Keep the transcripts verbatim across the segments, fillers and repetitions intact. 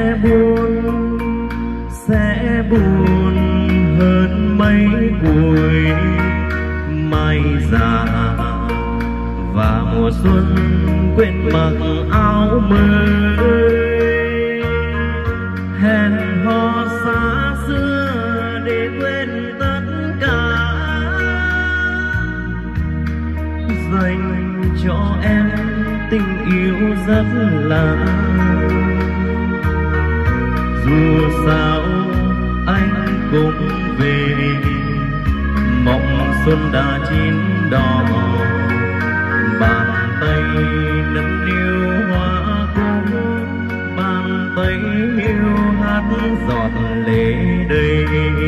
sẽ buồn, sẽ buồn hơn mấy buổi mai già và mùa xuân quên mặc áo mới. Hẹn hò xa xưa để quên tất cả, dành cho em tình yêu rất lạ. Dù sao anh cũng về, mộng xuân đã chín đỏ, bàn tay nâng niu hoa cúc, bàn tay hiu hát giọt lệ đầy.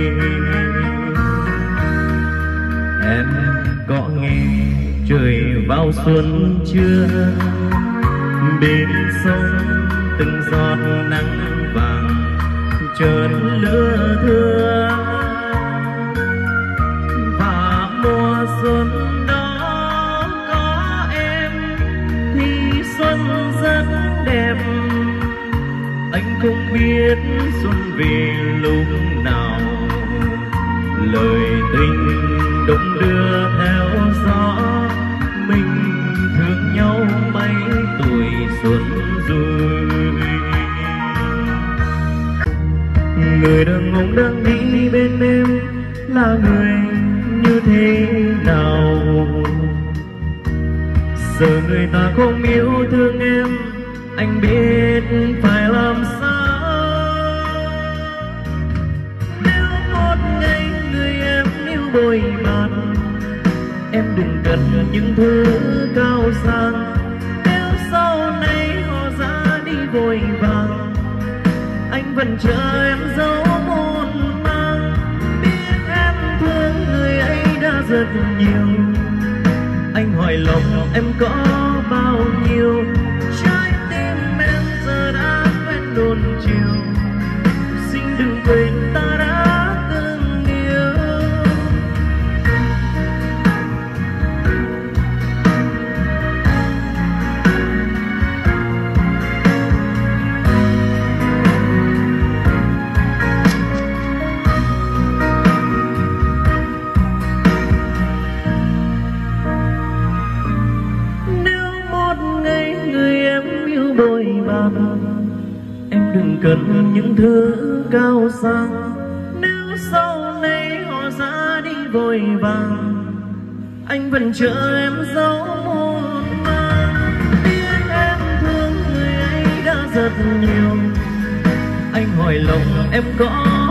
Em có nghe trời vào xuân chưa? Bên sông từng giọt nắng vàng trơn lứa thưa, và mùa xuân đó có em thì xuân rất đẹp. Anh không biết xuân về lúc nào, lời tình đong đưa theo gió. Mình thương nhau mấy tuổi xuân rồi. Người đàn ông đang đi bên em là người như thế nào? Giờ người ta không yêu thương em, anh biết phải làm sao. Nếu một ngày người em yêu bồi bàn, em đừng cần những thứ cao sang. Nếu sau này họ ra đi vội vàng, anh vẫn chờ em dấu muôn mang. Biết em thương người ấy đã rất nhiều, anh hỏi lòng em có bao nhiêu. Trái tim em giờ đã quen đồn chiều, xin đừng quên ta đã từng yêu. Bồi bàn, em đừng cần những thứ cao sang. Nếu sau này họ ra đi vội vàng, anh vẫn chờ em dấu muôn mang. Biết em thương người ấy đã rất nhiều, anh hỏi lòng em có